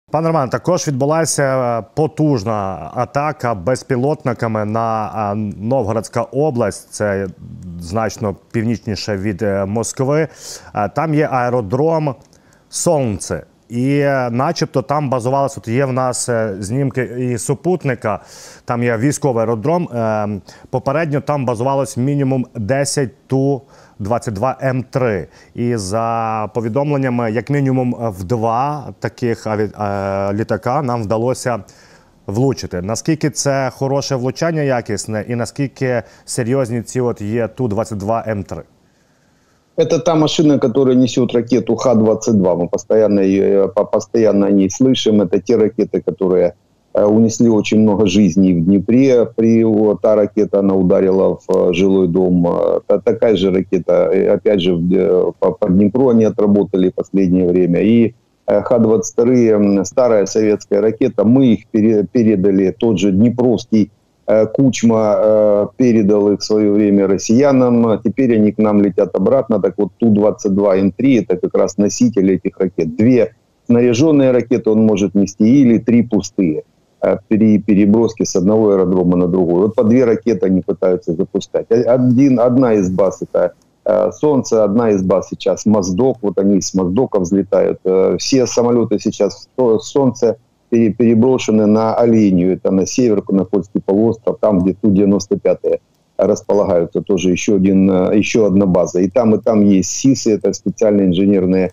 Пане Роман, також відбулася потужна атака безпілотниками на Новгородська область. Це значно північніше від Москви. Там є аеродром «Сонце». І начебто там базувалося, от є в нас знімки і супутника, там є військовий аеродром. Попередньо там базувалось мінімум 10 Ту-22М3. І за повідомленнями, як мінімум в 2 таких літака нам вдалося влучити. Наскільки це хороше влучання, якісне, і наскільки серйозні ці от є Ту-22М3? Это та машина, которая несет ракету Х-22. Мы постоянно о ней слышим. Это те ракеты, которые унесли очень много жизней в Днепре. Та ракета, она ударила в жилой дом. Такая же ракета, опять же, по Днепру они отработали в последнее время. И Х-22, старая советская ракета, мы их передали, тот же Днепровский Кучма передал их в свое время россиянам, теперь они к нам летят обратно. Так вот, Ту-22М3 это как раз носитель этих ракет. 2 снаряженные ракеты он может нести или 3 пустые при переброске с одного аэродрома на другой. Вот по 2 ракеты они пытаются запускать. Одна из баз это «Солнце», одна из баз сейчас «Моздок». Вот они с «Моздока» взлетают. Все самолеты сейчас в «Солнце» переброшены на Оленью, это на север, на Кольский полуостров, там, где Ту-95 располагаются, тоже еще одна база. И там есть СИСы, это специальные инженерные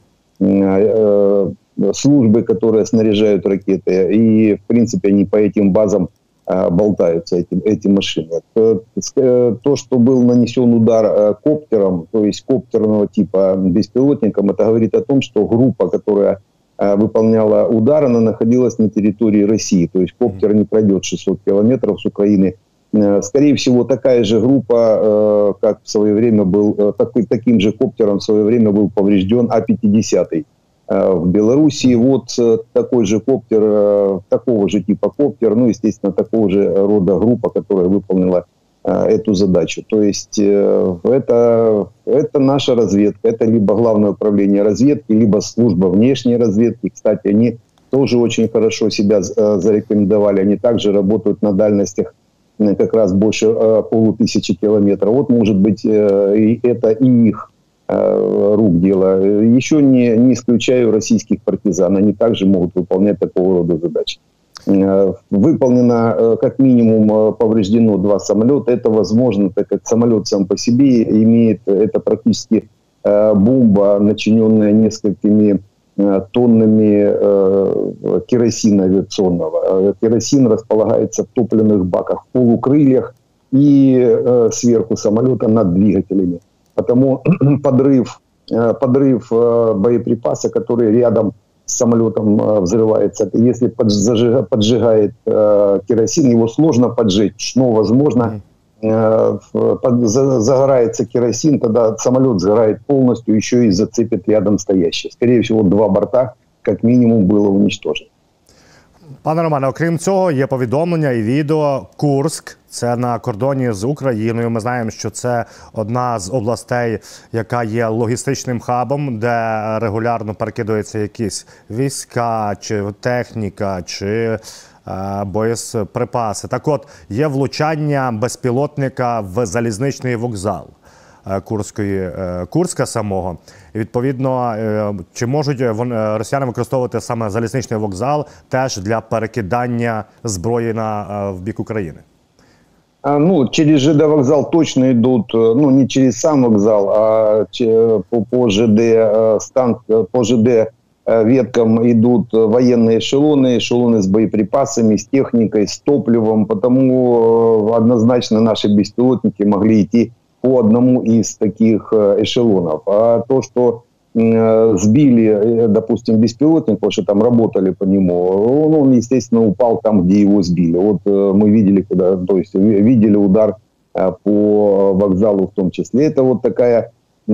службы, которые снаряжают ракеты. И, в принципе, они по этим базам болтаются, эти машины. То, что был нанесен удар коптером, то есть коптерного типа беспилотником, это говорит о том, что группа, которая выполняла удар, она находилась на территории России. То есть коптер не пройдет 600 километров с Украины. Скорее всего, такая же группа, как в свое время был, таким же коптером в свое время был поврежден А-50 в Белоруссии. Вот такой же коптер, такого же типа коптер, ну, естественно, такого же рода группа, которая выполнила эту задачу. То есть это наша разведка, это либо Главное управление разведки, либо служба внешней разведки. Кстати, они тоже очень хорошо себя зарекомендовали. Они также работают на дальностях как раз больше 500 километров. Вот, может быть, это и их рук дело. Еще не исключаю российских партизан. Они также могут выполнять такого рода задачи. Выполнено как минимум, повреждено 2 самолета. Это возможно, так как самолет сам по себе имеет, это практически бомба, начиненная несколькими тоннами керосина авиационного. Керосин располагается в топливных баках, в полукрыльях и сверху самолета над двигателями. Потому подрыв боеприпаса, который рядом с самолетом взрывается. Если поджигает керосин, его сложно поджечь, но возможно загорается керосин, тогда самолет сгорает полностью, еще и зацепит рядом стоящий. Скорее всего, 2 борта как минимум было уничтожено. Пане Романе, окрім цього, є повідомлення і відео. Курськ – це на кордоні з Україною. Ми знаємо, що це одна з областей, яка є логістичним хабом, де регулярно перекидаються якісь війська, чи техніка, чи боєприпаси. Так от, є влучання безпілотника в залізничний вокзал Курська самого. І, відповідно, чи можуть росіяни використовувати саме залізничний вокзал теж для перекидання зброї в бік України? Ну, через ЖД вокзал точно идут, ну, не через сам вокзал, а по ЖД веткам идут военные эшелоны с боеприпасами, с техникой, с топливом, потому однозначно наши беспилотники могли идти по одному из таких эшелонов. А то, что сбили, допустим, беспилотник, потому что там работали по нему, он, естественно, упал там, где его сбили. Вот мы видели, видели удар по вокзалу в том числе. Это вот такая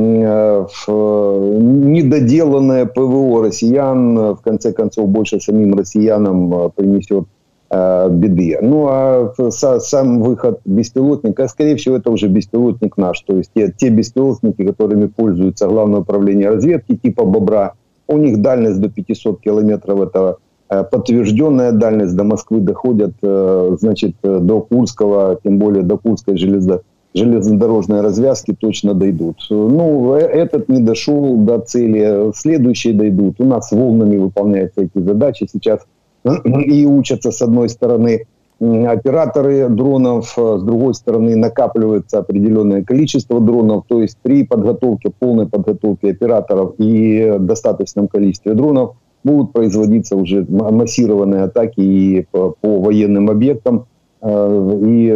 недоделанное ПВО россиян, в конце концов, больше самим россиянам принесет беды. Ну, а сам выход беспилотника, скорее всего, это уже беспилотник наш. То есть те беспилотники, которыми пользуется Главное управление разведки типа «Бобра», у них дальность до 500 километров, это подтвержденная дальность до Москвы доходят, значит, до Курского, тем более до Курской железнодорожной развязки точно дойдут. Ну, этот не дошел до цели, следующие дойдут. У нас волнами выполняются эти задачи сейчас и учатся, с одной стороны, операторы дронов, с другой стороны, накапливается определенное количество дронов. То есть при подготовке, полной подготовке операторов и достаточном количестве дронов будут производиться уже массированные атаки и по военным объектам, и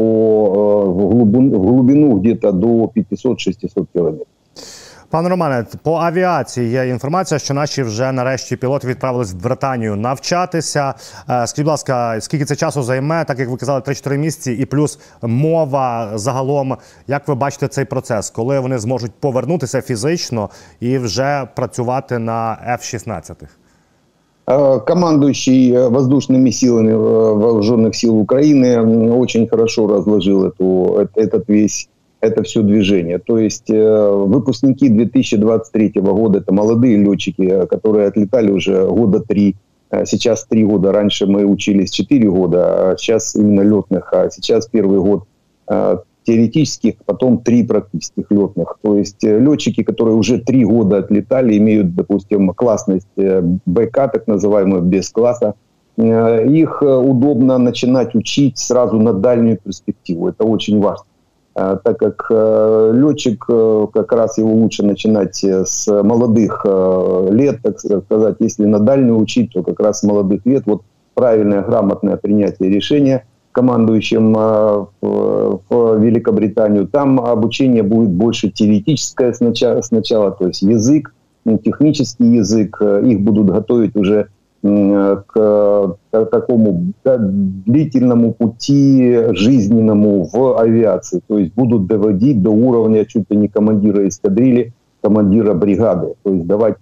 в глубину где-то до 500-600 километров. Пане Романе, по авіації є інформація, що наші вже нарешті пілоти відправились в Британію навчатися. Скажіть, будь ласка, скільки це часу займе, так як ви казали, 3-4 місяці, і плюс мова загалом, як ви бачите цей процес, коли вони зможуть повернутися фізично і вже працювати на F-16? Командующий воздушными силами вооруженных сил Украины очень хорошо разложил это все движение. То есть выпускники 2023 года, это молодые летчики, которые отлетали уже года 3. Сейчас 3 года, раньше мы учились 4 года, а сейчас именно летных. А сейчас первый год теоретических, потом 3 практических летных. То есть летчики, которые уже 3 года отлетали, имеют, допустим, классность БК, так называемую, без класса. Их удобно начинать учить сразу на дальнюю перспективу. Это очень важно. Так как летчик, как раз его лучше начинать с молодых лет, так сказать. Если на дальнюю учить, то как раз с молодых лет. Вот правильное, грамотное принятие решения командующим в Великобританию. Там обучение будет больше теоретическое сначала, то есть язык, технический язык. Их будут готовить уже к такому длительному пути жизненному в авиации. То есть будут доводить до уровня чуть ли не командира эскадрильи, командира бригады. То есть давать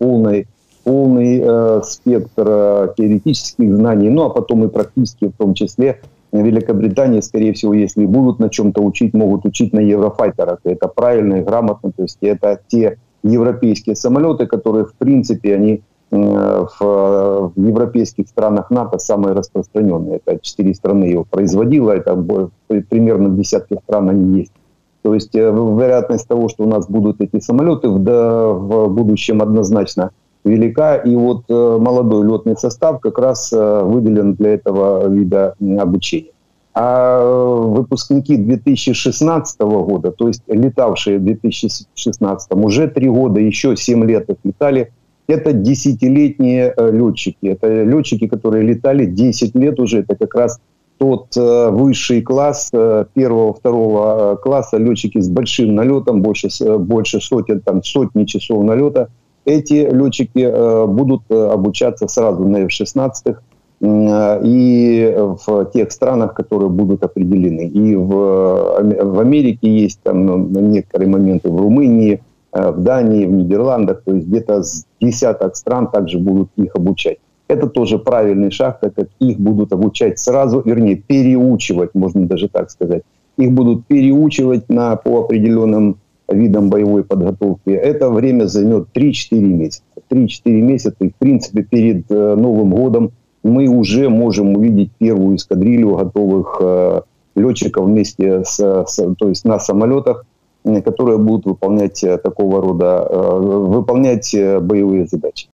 полный спектр теоретических знаний, ну а потом и практически в том числе. В Великобритании, скорее всего, если будут на чем-то учить, могут учить на еврофайтерах. Это правильно и грамотно. То есть это те европейские самолеты, которые, в принципе, они в европейских странах НАТО самые распространенные. Это 4 страны его производило, это примерно в десятке стран они есть. То есть вероятность того, что у нас будут эти самолеты в будущем однозначно велика. И вот молодой летный состав как раз выделен для этого вида обучения. А выпускники 2016 года, то есть летавшие в 2016, уже 3 года, еще 7 лет летали, это 10-летние летчики. Это летчики, которые летали 10 лет уже. Это как раз тот высший класс, 1-2 класса, летчики с большим налетом, больше сотни часов налета. Эти летчики будут обучаться сразу на F-16 и в тех странах, которые будут определены. И в Америке есть там некоторые моменты, в Румынии, в Дании, в Нидерландах, то есть где-то с десяток стран также будут их обучать. Это тоже правильный шаг, так как их будут обучать сразу, вернее, переучивать, можно даже так сказать. Их будут переучивать по определенным видам боевой подготовки. Это время займет 3-4 месяца. 3-4 месяца, и в принципе перед Новым годом мы уже можем увидеть первую эскадрилью готовых летчиков вместе то есть на самолетах, которые будут выполнять такого рода, выполнять боевые задачи.